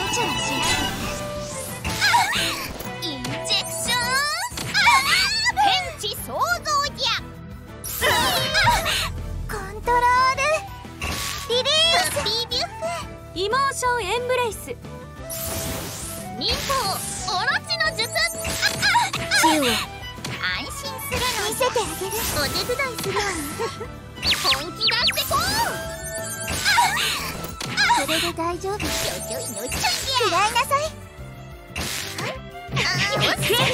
ちゃはしないで。インジェクション天地創造じゃ。コントロールリリースビビュッフイモーションエンブレイス忍法オロチの術。 チウオ安心するの見せてあげる。お手伝いするわね。本気出してこう。それで大丈夫。ちょいちょいのちょいや。嫌いなさい。よっしゃ。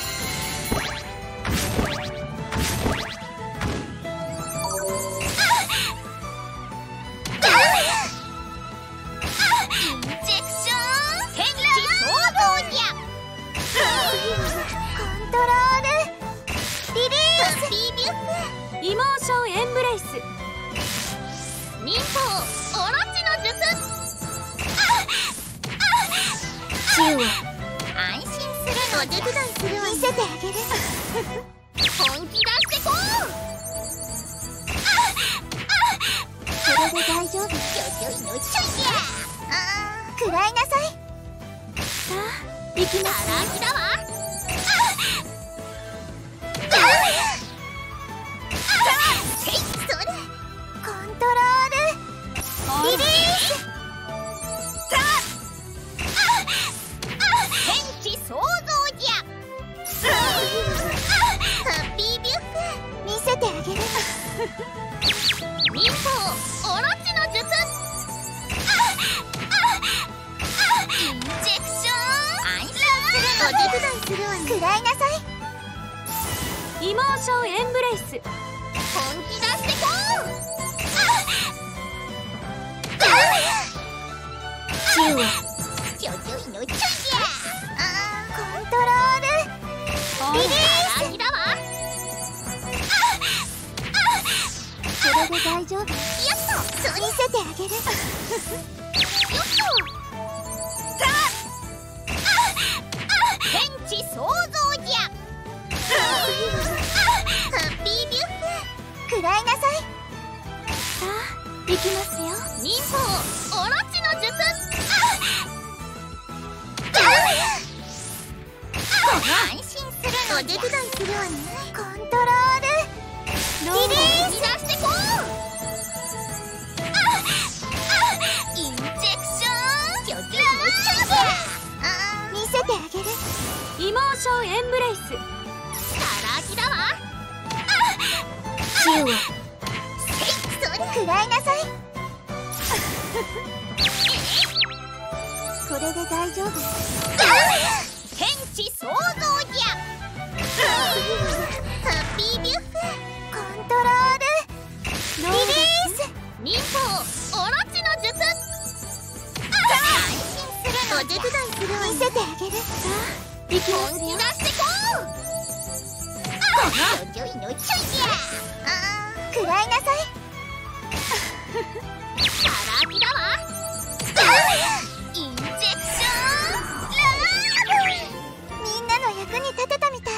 インジェクション天地創造じゃ。コントロールリリースビビュッフイモーションエンブレイス忍法オロチの術。 チウオ安心するの。お手伝いするわね。見せてあげる。本気出してこう。それで大丈夫。ちょいちょいのちょいや。食らいなさい。 さあ行きますさらきだわ。それコントロールリリース天地創造じゃ。ハッピービュッフ見せてあげる。忍法オロチの術。インジェクション安心するの。お手伝いするわね。食らいなさい。 イモーションエンブレイス本気出してこう。 チウオちょちょいのちょいや。コントロールリリースだわ。それで大丈夫。よっと見せてあげる。よっと天地創造じゃ。ハッピービュッフ食らいなさい。 さあ行きますよ忍法オロチの術。安心するの。お手伝いするわね。コントロールリリース出してこう。インジェクションちょちょいのちょいや。見せてあげる。 イモーションエンブレイスさらきだわ。 チウオそれ食らいなさい。これで大丈夫。天地創造じゃ。ハッピービュッフコントロールリリース忍法オロチの術。安心するの。お手伝いするわね。見せてあげる。 さあ行きます本気よ出してこう。ちょいちょいのちょいや。食らいなさい。さらきだわ。インジェクションみんなの役に立てたみたい。